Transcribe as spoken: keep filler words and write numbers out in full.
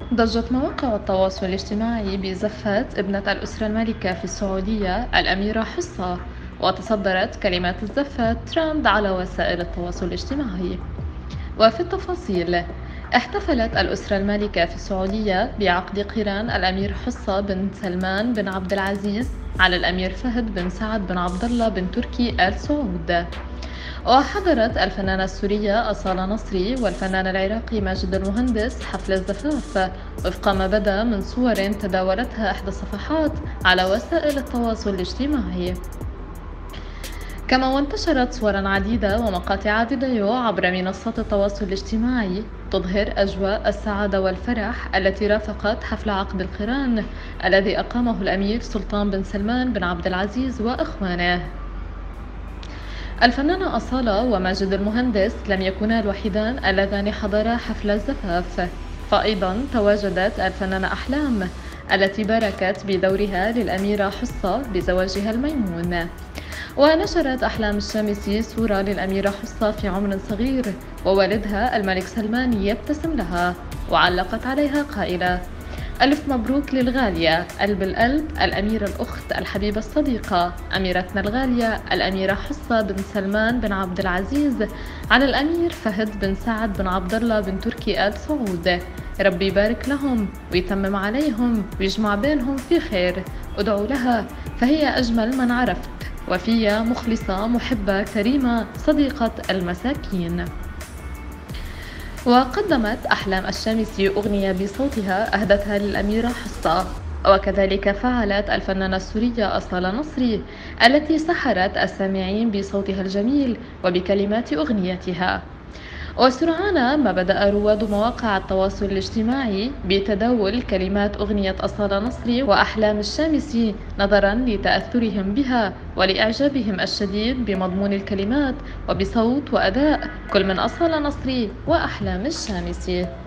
ضجت مواقع التواصل الاجتماعي بزفة ابنة الأسرة المالكة في السعودية الأميرة حصة، وتصدرت كلمات الزفة ترند على وسائل التواصل الاجتماعي. وفي التفاصيل، احتفلت الأسرة المالكة في السعودية بعقد قران الأمير حصة بن سلمان بن عبد العزيز على الأمير فهد بن سعد بن عبد الله بن تركي آل سعود. وحضرت الفنانة السورية أصالة نصري والفنان العراقي ماجد المهندس حفل الزفاف، وفق ما بدا من صور تداولتها إحدى الصفحات على وسائل التواصل الاجتماعي. كما وانتشرت صورا عديدة ومقاطع فيديو عبر منصات التواصل الاجتماعي تظهر أجواء السعادة والفرح التي رافقت حفل عقد القران الذي أقامه الأمير سلطان بن سلمان بن عبد العزيز وإخوانه. الفنانة أصالة وماجد المهندس لم يكونا الوحيدان اللذان حضرا حفل الزفاف، فأيضا تواجدت الفنانة أحلام التي باركت بدورها للأميرة حصة بزواجها الميمون. ونشرت أحلام الشامسي صورة للأميرة حصة في عمر صغير ووالدها الملك سلمان يبتسم لها، وعلقت عليها قائلة: ألف مبروك للغالية، قلب القلب، الأميرة الأخت الحبيبة الصديقة، أميرتنا الغالية الأميرة حصة بن سلمان بن عبد العزيز على الأمير فهد بن سعد بن عبد الله بن تركي آل سعود. ربي يبارك لهم ويتمم عليهم ويجمع بينهم في خير، ادعوا لها فهي أجمل من عرفت، وفية مخلصة محبة كريمة صديقة المساكين. وقدمت أحلام الشامسي أغنية بصوتها أهدتها للأميرة حصة، وكذلك فعلت الفنانة السورية أصالة نصري التي سحرت السامعين بصوتها الجميل وبكلمات أغنيتها. وسرعان ما بدأ رواد مواقع التواصل الاجتماعي بتداول كلمات أغنية أصالة نصري وأحلام الشامسي نظرا لتأثرهم بها ولإعجابهم الشديد بمضمون الكلمات وبصوت وأداء كل من أصالة نصري وأحلام الشامسي.